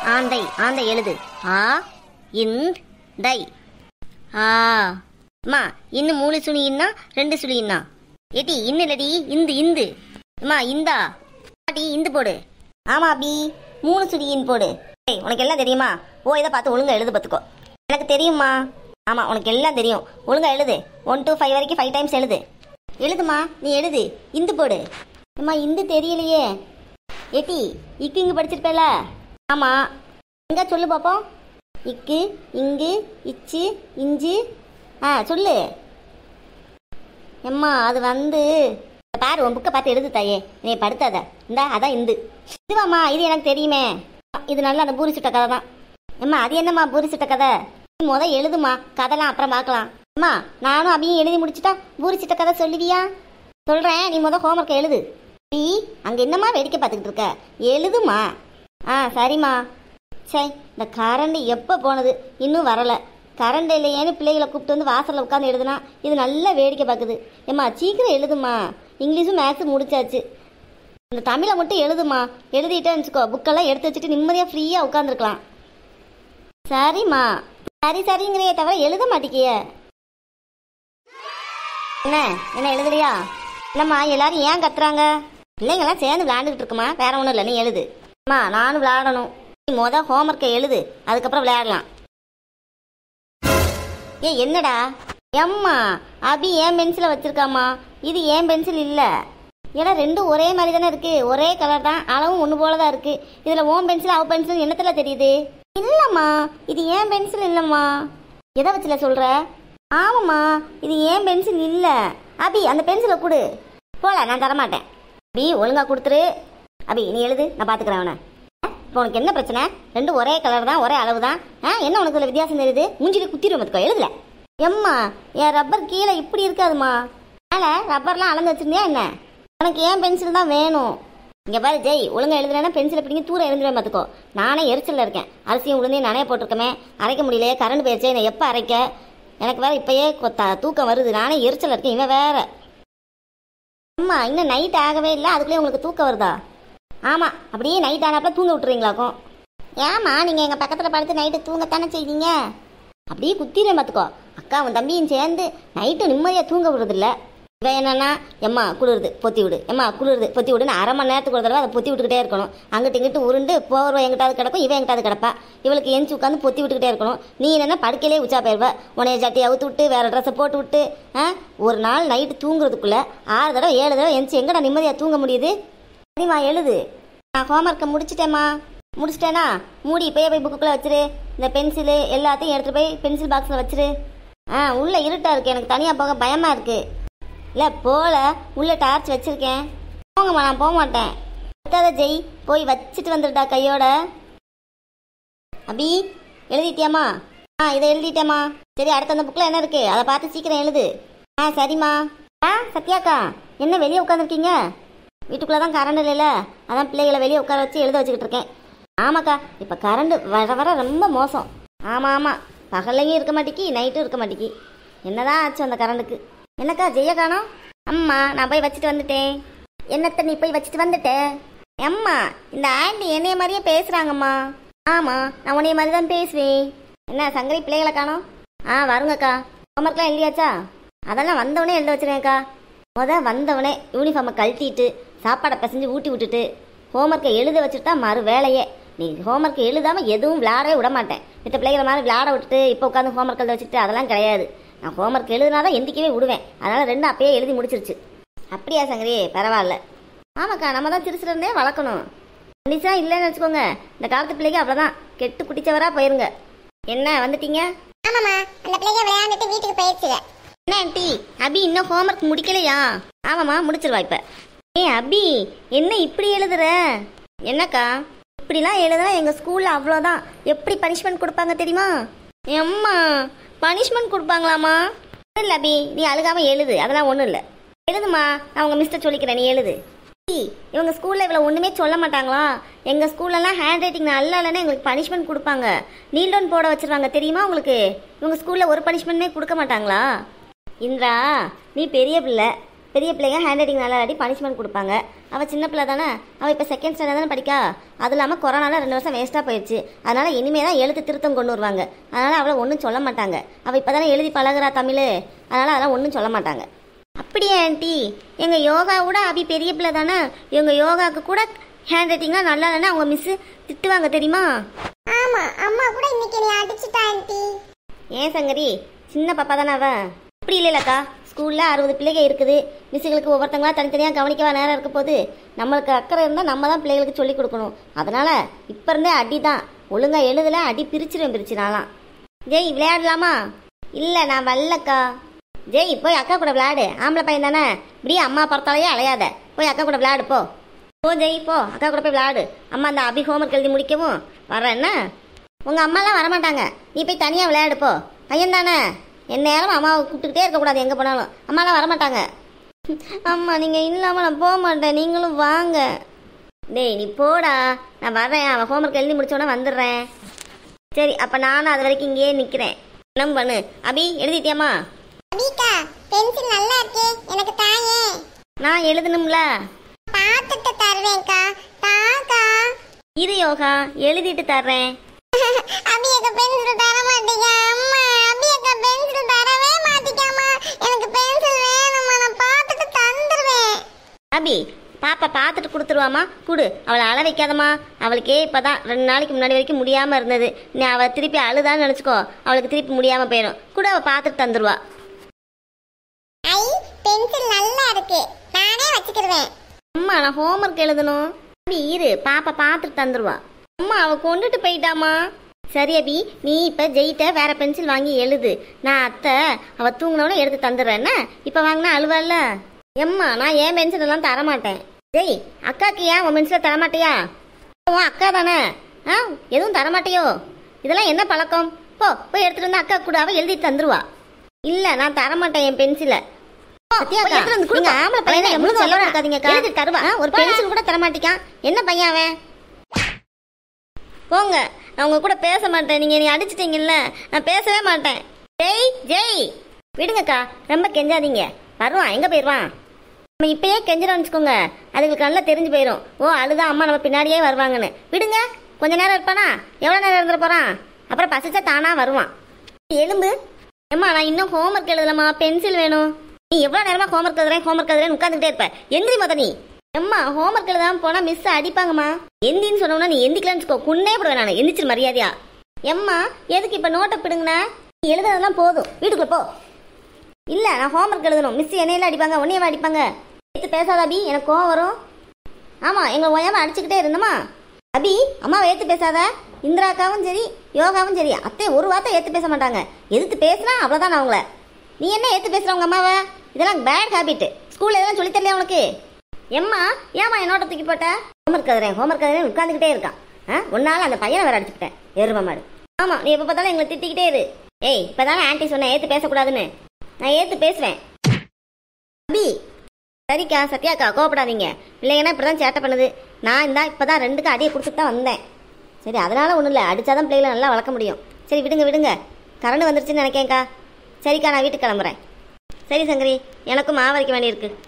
ஆந்தை ஆந்தை எழுது. ஆ இந்த் டை. ஆ அம்மா இன்னும் 3 சுழின்னா 2 சுழின்னா. ஏடி இன்னும் இல்லடி இந்து இந்து. அம்மா இந்தா பாட்டி இந்து போடு. ஆமா அபி 3 சுழியின் போடு. ஏய் உனக்கு எல்லாம் தெரியுமா? ஓ இதை பார்த்து ஒழுங்கா எழுது பார்த்துக்கோ. எனக்கு தெரியுமா? ஆமா உனக்கு எல்லாம் தெரியும். ஒழுங்கா எழுது. 1 to 5 வரைக்கும் 5 டைம்ஸ் எழுது. எழுதுமா நீ எழுது. இந்து போடு. அம்மா இந்து தெரியலையே. ஏட்டி இக்கு இங்கு படிச்சிருப்பேல? ஆமா எங்க சொல்லு பாப்போம். இக்கு இங்கு இச்சு இஞ்சு. சொல்லு. எம்மா அது பாரு உன் புக்கை பார்த்து எழுது தாயே. நீ படுத்தாத. இந்தா அதான் இந்து. இதுவாம்மா இது எனக்கு தெரியுமே. இது நல்லா அந்த பூரி சுட்ட கதை தான். எம்மா அது என்னம்மா பூரி சுட்ட கதை? நீ எழுதுமா, கதைலாம் அப்புறம் பார்க்கலாம். அம்மா நானும் அபியும் எழுதி முடிச்சுட்டா பூரி சுட்ட கதை சொல்லுவியா? சொல்றேன், நீ ஹோம்ஒர்க்கை எழுது. நீ அங்க என்னம்மா வேடிக்கை பார்த்துக்கிட்டு இருக்க? எழுதுமா. சரிம்மா. சரி இந்த கரண்ட் எப்போ போனது இன்னும் வரல. கரண்ட் இல்லையேன்னு பிள்ளைகளை கூப்பிட்டு வந்து வாசலில் உட்காந்து எழுதுனா இது நல்லா வேடிக்கை பார்க்குது. ஏம்மா சீக்கிரம் எழுதுமா. இங்கிலீஷும் மேத்ஸும் முடிச்சாச்சு. இந்த தமிழை மட்டும் எழுதுமா. எழுதிட்டேன்னு வச்சுக்கோ புக்கெல்லாம் எடுத்து வச்சுட்டு நிம்மதியாக ஃப்ரீயாக உட்காந்துருக்கலாம். சரிம்மா. சரிங்கிறையே தவிர எழுத மாட்டேங்கிய. என்ன எழுதுலையா? இல்லைம்மா எல்லாரும் ஏன் கத்துறாங்க? பிள்ளைங்கெல்லாம் சேர்ந்து விளையாண்டுக்கிட்டு இருக்குமா. வேற ஒன்றும் இல்லை, நீ எழுது. அம்மா நானும் விளையாடணும். நீ ஹோம்ஒர்க்கை எழுது, அதுக்கப்புறம் விளையாடலாம். என்னடா எம்மா அபி ஏன் பென்சிலை வச்சிருக்காமா. இது ஏன் பென்சில் இல்லை. ஏன்னா ரெண்டும் ஒரே மாதிரி தானே இருக்கு. ஒரே கலர் தான், அளவும் ஒன்று போல தான் இருக்கு. இதில் ஓம் பென்சில் அவ பென்சில் என்னத்துல தெரியுது? இல்லைம்மா இது ஏன் பென்சில் இல்லைம்மா. எதை வச்சுல சொல்ற? ஆமாம்மா இது ஏன் பென்சில் இல்லை. அபி அந்த பென்சிலை கொடு. போல நான் தரமாட்டேன். அபி ஒழுங்கா கொடுத்துரு. அபி நீ எழுது, நான் பார்த்துக்கிறேன் அவனை. இப்போ உனக்கு என்ன பிரச்சனை? ரெண்டும் ஒரே கலர் தான், ஒரே அளவு தான். என்ன உனக்கு இதில் வித்தியாசம் தெரியுது? மூஞ்சிட்டு குத்திரும் பார்த்துக்கோ. எழுதல. எம்மா என் ரப்பர் கீழே இப்படி இருக்காதுமா. மேலே ரப்பர்லாம் அளந்து வச்சிருந்தியா என்ன? உனக்கு ஏன் பென்சில் தான் வேணும். இங்கே பாரு ஜெய், ஒழுங்கா எழுதுனா பென்சிலை பிடிங்க தூரம் எழுந்துருவேன் பார்த்துக்கோ. நானே எரிச்சலில் இருக்கேன். அரிசியும் உளுந்தையும் நானே போட்டிருக்கமே, அரைக்க முடியலையே. கரண்ட் போயிடுச்சே, நான் எப்போ அரைக்க? எனக்கு வேற இப்பயே தூக்கம் வருது. நானே எரிச்சலில் இருக்கேன். இவன் வேற. அம்மா இன்னும் நைட் ஆகவே இல்லை, அதுக்குள்ளே உங்களுக்கு தூக்கம் வருதா? ஆமாம் அப்படியே நைட் ஆனாப்பல தூங்க விட்டுறீங்களாக்கும். ஏம்மா நீங்கள் எங்கள் பக்கத்தில் படுத்து நைட்டு தூங்கத்தானே செய்வீங்க. அப்படியே குத்திடுவேன் பார்த்துக்கோ. அக்காவும் தம்பியும் சேர்ந்து நைட்டு நிம்மதியாக தூங்க விடுறதில்ல. இவன் என்னன்னா எம்மா குளிருது பொத்தி விடு, எம்மா குளிருது பொத்தி விடுன்னு 1/2 மணி நேரத்துக்கு ஒரு தடவை அதை பொத்தி விட்டுக்கிட்டே இருக்கணும். அங்கிட்டு இங்கிட்டு உருண்டு போர்வை எங்கிட்டாவது கிடக்கும், இவன் எங்கிட்டாவது கிடப்பா. இவளுக்கு எஞ்சி உட்காந்து பொத்தி விட்டுக்கிட்டே இருக்கணும். நீ என்னென்னா படுக்கையிலே உச்சா போயிடுவ. உனைய ஜட்டி அவுத்து விட்டு வேறு ட்ரெஸ்ஸை போட்டு விட்டு ஒரு நாள் நைட்டு தூங்குறதுக்குள்ளே 6 தடவை 7 தடவை எந்திச்சு எங்கடா நிம்மதியாக தூங்க முடியுது? சரிம்மா எழுது. நான் ஹோம்ஒர்க்கை முடிச்சிட்டேம்மா. முடிச்சிட்டேனா மூடி இப்போயே போய் புக்குள்ளே வச்சிரு. இந்த பென்சிலு எல்லாத்தையும் எடுத்துகிட்டு போய் பென்சில் பாக்ஸில் வச்சிரு. உள்ளே இருட்டாக இருக்குது, எனக்கு தனியாக போக பயமாக இருக்குது. இல்லை போல உள்ளே டார்ச் வச்சுருக்கேன். போங்கம்மா நான் போக மாட்டேன். அடுத்ததை ஜெய் போய் வச்சுட்டு வந்துட்டா கையோட. அபி எழுதிட்டியாம்மா? இதை எழுதிட்டேம்மா. சரி அடுத்த அந்த புக்கில் என்ன இருக்குது அதை பார்த்து சீக்கிரம் எழுது. சரிம்மா. சத்யாக்கா என்ன வெளியே உட்காந்துருக்கீங்க? வீட்டுக்குள்ளே தான் கரண்ட் இல்லைல்ல, அதான் பிள்ளைகளை வெளியே உட்கார வச்சு எழுத வச்சுக்கிட்டு இருக்கேன். ஆமாக்கா இப்போ கரண்ட் வர ரொம்ப மோசம். ஆமாம் பகல்லையும் இருக்க மாட்டேக்கி, நைட்டும் இருக்க மாட்டேக்கி. என்னதான் ஆச்சு அந்த கரண்ட்டுக்கு? என்னக்கா ஜெய்ய காணோம்? அம்மா நான் போய் வச்சுட்டு வந்துட்டேன். என்னத்தை நீ போய் வச்சுட்டு வந்துட்டேன்? அம்மா இந்த ஆண்டி என்னைய மாதிரியே பேசுகிறாங்கம்மா. ஆமாம் நான் உன்னைய மாதிரி தான் பேசுவேன். என்ன சங்கரி பிள்ளைகளை காணோம்? வருங்கக்கா. ஹோம்ஒர்க்லாம் எழுதியாச்சா? அதெல்லாம் வந்தவனே எழுத வச்சுருவேன்க்கா. வந்தவனே யூனிஃபார்மை கழட்டிட்டு சாப்பாடை பிசைஞ்சு ஊட்டி விட்டுட்டு ஹோம்ஒர்க்கை எழுத வச்சுட்டு தான் மறு வேலையே. நீ ஹோம்ஒர்க்கை எழுதாமல் எதுவும் விளையாடவே விட மாட்டேன். மித்த பிள்ளைகளை மாதிரி விளையாட விட்டுட்டு இப்போ உட்காந்து ஹோம்ஒர்க் எழுத வச்சுட்டு அதெல்லாம் கிடையாது. நான் ஹோம்ஒர்க் எழுதுனா தான் எந்திக்கவே விடுவேன். அதனால் 2 அப்பயே எழுதி முடிச்சிருச்சு. அப்படியா சங்கரி? பரவாயில்ல. ஆமாக்கா நம்ம தான் சிறுசுலேருந்தே வளர்க்கணும். கண்டிச்சா இல்லைன்னு வச்சுக்கோங்க, இந்த காலத்து பிள்ளைங்க அவ்வளோதான் கெட்டு குட்டிச்சவராக போயிருங்க. என்ன வந்துட்டீங்க? ஆமாம்மா அந்த பிள்ளைங்க விளையாண்டுட்டு வீட்டுக்கு போயிடுச்சுங்க. என்ன ஆண்டி அபி இன்னும் ஹோம்ஒர்க் முடிக்கலையா? ஆமாம்மா முடிச்சிருவா இப்போ. அபி என்ன இப்படி எழுதுற? என்னக்கா இப்படிலாம் எழுதுனா எங்கள் ஸ்கூலில் அவ்வளோதான். எப்படி பனிஷ்மெண்ட் கொடுப்பாங்க தெரியுமா? எம்மா பனிஷ்மெண்ட் கொடுப்பாங்களாம்மா? இல்லை அபி நீ அழுகாமல் எழுது, அதெல்லாம் ஒன்றும் இல்லை. எழுதுமா, நான் உங்கள் மிஸ்டர் சொல்லிக்கிறேன், நீ எழுது. இவங்க ஸ்கூலில் இவ்வளோ ஒன்றுமே சொல்ல மாட்டாங்களா? எங்கள் ஸ்கூல்லலாம் ஹேண்ட் ரைட்டிங் நல்லா இல்லைன்னா எங்களுக்கு பனிஷ்மெண்ட் கொடுப்பாங்க. நீல் டவுன் போட வச்சுருவாங்க தெரியுமா உங்களுக்கு? இவங்க ஸ்கூலில் ஒரு பனிஷ்மெண்ட்டுமே கொடுக்க மாட்டாங்களா? இந்திரா நீ பெரிய பிள்ளை, பெரிய பிள்ளைங்க ஹேண்ட் ரைட்டிங் நல்லா ஆடி பனிஷ்மெண்ட் கொடுப்பாங்க. அவள் சின்ன பிள்ளை தானே, அவள் இப்போ செகண்ட் ஸ்டாண்டர்ட் தானே படிக்கா. அது இல்லாமல் கொரோனாவில் 2 வருஷம் வேஸ்ட்டாக போயிடுச்சு. அதனால் இனிமேல் தான் எழுத்து திருத்தம் கொண்டு வருவாங்க. அதனால் அவளை ஒன்றும் சொல்ல மாட்டாங்க. அவள் இப்போ தானே எழுதி பழகுறா தமிழ், அதனால் அதெல்லாம் ஒன்றும் சொல்ல மாட்டாங்க. அப்படியே ஆண்டி, எங்கள் யோகாவோட அபி பெரிய பிள்ளை தானே, எங்கள் யோகாவுக்கு கூட ஹேண்ட் ரைட்டிங்லாம் நல்லா இல்லைன்னா அவங்க மிஸ்ஸு திட்டுவாங்க தெரியுமா? ஆமா, அம்மா கூட இன்னைக்கு நீ அடிச்சுட்டா ஆண்டி. ஏன் சங்கரி, சின்ன பாப்பா தானே அவன். அப்படி இல்லைல்லக்கா, ஸ்கூலில் 60 பிள்ளைங்க இருக்குது. மிஸ்ஸுகளுக்கு ஒவ்வொருத்தங்களா தனித்தனியாக கவனிக்கவா நேரம் இருக்க போது. நம்மளுக்கு அக்கறை இருந்தால் நம்ம தான் பிள்ளைகளுக்கு சொல்லிக் கொடுக்கணும். அதனால் இப்போ இருந்தே அடி தான். ஒழுங்காக எழுதலை, அடி பிரிச்சு நான்லாம். ஜெய் விளையாடலாமா? இல்லை நான் வரலக்கா. ஜெய் போய் அக்கா கூட விளையாடு, ஆம்பளை பையன் தானே, இப்படியே அம்மா பார்த்தாலேயே அலையாத. போய் அக்கா கூட விளையாடு போ. போ ஜெய் போ, அக்கா கூட போய் விளையாடு. அம்மா அந்த அபி ஹோம்ஒர்க் எழுதி முடிக்கவும் வர்றேன். என்ன உங்கள் அம்மாலாம் வரமாட்டாங்க, நீ போய் தனியாக விளையாடு போ. பையன் தானே, எந்நேரம் அம்மாவை கூப்பிட்டுக்கிட்டே இருக்கக்கூடாது எங்கே போனாலும். அம்மாலாம் வரமாட்டாங்க. அம்மா நீங்கள் இல்லாமல் நான் போக மாட்டேன், நீங்களும் வாங்க. டேய் நீ போடா, நான் வர்றேன். அவன் ஹோம்ஒர்க் எழுதி முடிச்சோன்னே வந்துடுறேன். சரி அப்போ நானும் அது வரைக்கும் இங்கேயே நிற்கிறேன். என்ன பண்ணு அபி, எழுதிட்டியாம்மா? அபிகா, பென்சில் நல்லா இருக்கே, எனக்கு தாயே. நான் எழுதணும்ல, பார்த்துட்டு தருவேன்க்கா. தாக்கா. இரு யோகா, எழுதிட்டு தர்றேன். அபியக்கா பென்சில் தர மாட்டீங்க அம்மா. அபியக்கா பென்சில் தரவே மாட்டீங்கம்மா. எனக்கு பென்சில் வேணும்மா, நான் பார்த்துட்டு தந்துடுவேன். அபி பாப்பா பார்த்துட்டு கொடுத்துருவாமா, கொடு. அவளை அழ வைக்காதம்மா. அவளுக்கே இப்போ தான் 2 நாளைக்கு முன்னாடி வரைக்கும் முடியாமல் இருந்தது. நீ அவள் திருப்பி அழுதான்னு நினச்சிக்கோ, அவளுக்கு திருப்பி முடியாமல் போயிடும். கூட அவள் பார்த்துட்டு தந்துடுவா. ஐ, பென்சில் நல்லா இருக்கு, நானே வச்சுக்கிடுவேன். அம்மா நான் ஹோம்ஒர்க் எழுதணும். அபி இரு, பாப்பா பார்த்துட்டு தந்துடுவா. அம்மா அவள் கொண்டுட்டு போயிட்டாமா. சரி அபி, நீ இப்போ ஜெயிட்ட வேற பென்சில் வாங்கி எழுது. நான் அத்தை அவள் தூங்கினவனே எடுத்து தந்துடுறேன்னா. இப்போ வாங்கினா அழுவாள்ல. எம்மா நான் என் பென்சில் எல்லாம் தரமாட்டேன். ஜெய் அக்காக்கு ஏன் உன் பென்சிலை தரமாட்டியா? உன் அக்கா தானே, எதுவும் தரமாட்டியோ? இதெல்லாம் என்ன பழக்கம்? போய் எடுத்துட்டு வந்து அக்கா கூட அவள் எழுதி தந்துருவா. இல்லை நான் தரமாட்டேன் என் பென்சிலை. ஒரு பென்சில் கூட தரமாட்டிக்கான். என்ன பையன் அவன்? போங்க, நான் உங்க கூட பேச மாட்டேன். நீங்க நீ அடிச்சிட்டீங்கல்ல, நான் பேசவே மாட்டேன். ஜெய் ஜெய் விடுங்கக்கா, ரொம்ப கெஞ்சாதீங்க. வருவான், எங்க போயிடுவான்? நம்ம இப்பயே கெஞ்சிடோம்னு வச்சுக்கோங்க, அதுங்களுக்கு நல்லா தெரிஞ்சு போயிடும். ஓ அழுதான் அம்மா நம்ம பின்னாடியே வருவாங்கன்னு. விடுங்க, கொஞ்ச நேரம் இருப்பானா? எவ்வளோ நேரம் இருந்துட போறான்? அப்புறம் பசிச்சா தானா வருவான். எலும்பு. ஏம்மா நான் இன்னும் ஹோம்ஒர்க் எழுதலாமா, பென்சில் வேணும். நீ எவ்வளோ நேரமா ஹோம்ஒர்க் எழுதுறேன் உட்காந்துக்கிட்டே இருப்ப. எந்திரி மொத நீ. எம்மா ஹோம்ஒர்க் எழுதாம போனா மிஸ் அடிப்பாங்கம்மா. எந்தின்னு சொன்னோம்னா நீ எந்திக்கலான்னு வச்சுக்கோ, குன்னே போடுவேன் நான். எந்திரிச்சிரு மரியாதையா. எம்மா எதுக்கு இப்போ நோட்டை பிடுங்கண்ணா? நீ எழுதுறதெல்லாம் போதும், வீட்டுக்குள்ள போ. இல்லை நான் ஹோம்ஒர்க் எழுதணும். மிஸ் என்னையெல்லாம் அடிப்பாங்க, உன்னையவா அடிப்பாங்க? எடுத்து பேசாத அபி, எனக்கு கோவம் வரும். ஆமாம் எங்களை ஓயாமல் அடிச்சுக்கிட்டே இருந்தோமா. அபி அம்மாவை ஏற்று பேசாத. இந்திராக்காவும் சரி யோகாவும் சரி அத்தை ஒரு வார்த்தை ஏற்று பேச மாட்டாங்க. எதிர்த்து பேசினா அவ்வளோதான் நான் அவங்கள. நீ என்ன ஏற்று பேசுகிற உங்கள் அம்மாவை? இதெல்லாம் பேட் ஹேபிட். ஸ்கூலில் எதெல்லாம் சொல்லித் தரலையா உனக்கு? எம்மா ஏம்மா என்னோட தூக்கி போட்ட? ஹோம்ஒர்க் எழுதுறேன் உட்காந்துக்கிட்டே இருக்கான். ஒன்னால அந்த பையனை வேற அடிச்சுக்கிட்டேன், எரும மாடு. ஆமாம் நீ எப்போ பார்த்தாலும் எங்களை திட்டிக்கிட்டே இரு. ஏய் இப்போ தானே ஆன்ட்டி சொன்னேன் ஏற்று பேசக்கூடாதுன்னு. நான் ஏற்று பேசுவேன். அபி சரிக்கா சத்யாக்கா கோவப்படாதீங்க. பிள்ளைங்கன்னா இப்படி தான் சேட்டை பண்ணுது. நான் இப்போ தான் 2க்கு அடியை கொடுத்துட்டு தான் வந்தேன். சரி அதனால ஒன்றும் இல்லை, அடித்தாதான் பிள்ளைகளை நல்லா வளர்க்க முடியும். சரி விடுங்க, கரண்ட் வந்துருச்சுன்னு நினைக்கேங்க்கா. சரிக்கா நான் வீட்டுக்கு கிளம்புறேன். சரி சங்கரி, எனக்கும் மாவு அரைக்க வேண்டியிருக்கு.